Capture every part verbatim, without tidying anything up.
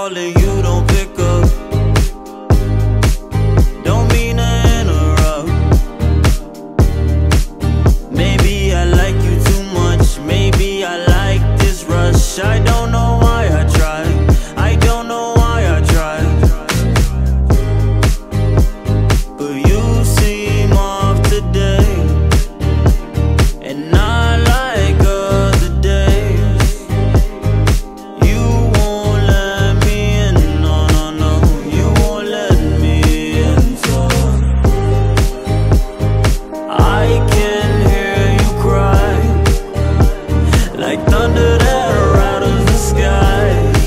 call and you don't pick up. Don't mean to interrupt. Maybe I like you too much. Maybe I like this rush. I don't know why I try. I don't know why I try. But you seem off today, and not like other days. You won't let me in, no, no, no. You won't let me in, so I can hear you cry, like thunder that rattles the sky.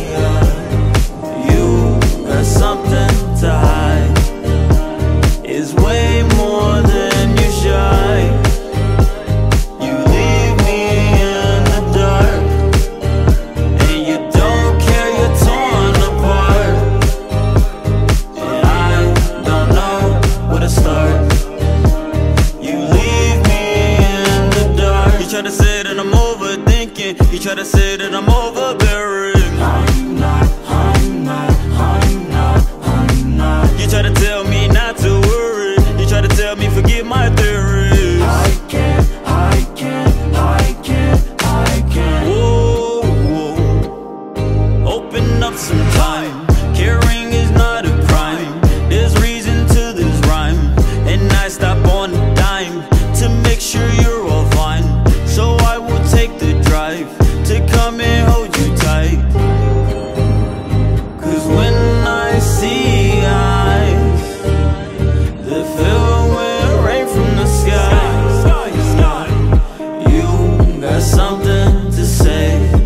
You got something to hide. It's way more than you shy. You leave me in the dark, and you don't care, you're torn apart. And I don't know where to start. You leave me in the dark. You try to say that I'm overthinking. You try to say that I'm overbearing. I'm not, I'm not, I'm not, I'm not. You try to tell me not to worry. You try to tell me forget my theories. I can't, I can't, I can't, I can't. Whoa, whoa. Open up some time. Caring is not a crime. There's reason to this rhyme, and I stop on a dime to make sure you're all fine. So I will take the drive to come and hold you tight. Cause when I see eyes that fill with rain from the sky, you got something to say.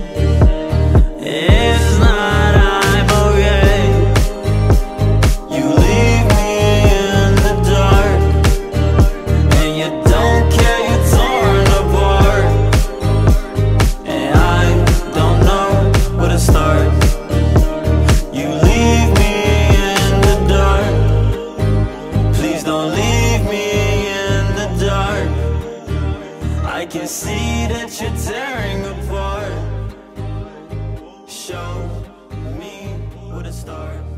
It's not I'm okay. You leave me in the dark, and you don't care, you're torn apart. And I don't know where to start. You leave me in the dark. Please don't leave me in the dark. I can see that you're tearing apart. Show me where to start.